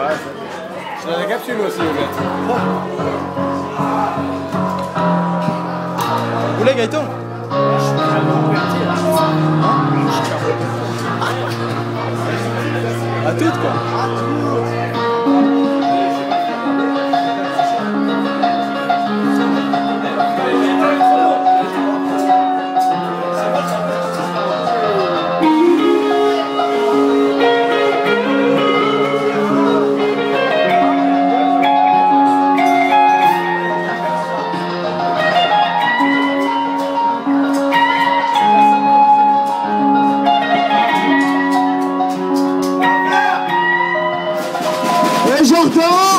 Je donne la capsule aussi, au gars. Vous voulez, Gaëtan? À toutes, quoi. J'entends.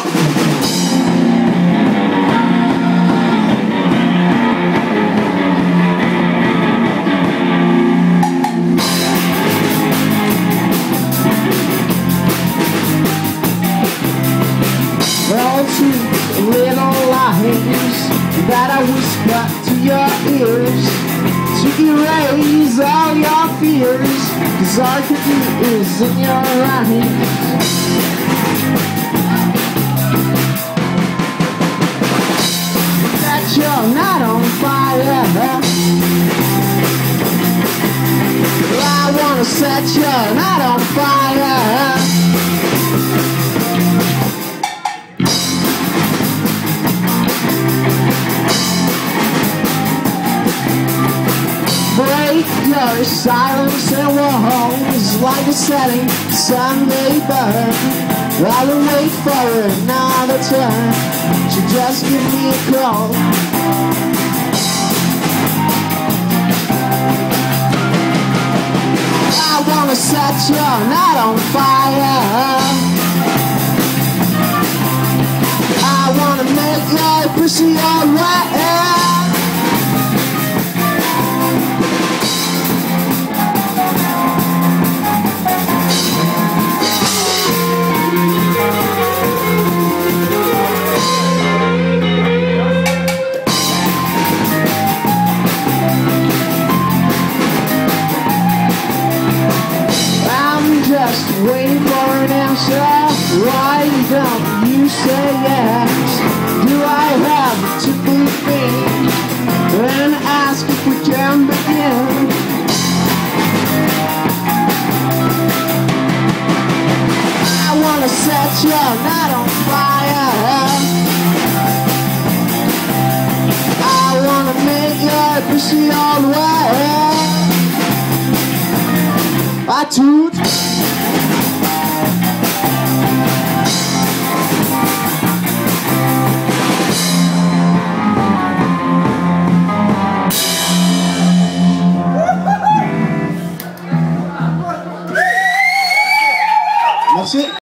All two little lies that I whisper to your ears to erase all your fears, 'cause all you do is in your eyes. You're not on fire. I wanna set you not on fire. Break your silence and walls like a setting Sunday burn. I'll wait for another turn. So just give me a call. I wanna set your night on fire. I wanna make your pussy all wet. Just waiting for an answer. Why don't you say yes? Do I have to believe me and ask if we can begin? I wanna set your night on fire. I wanna make your pussy all wet. I toot.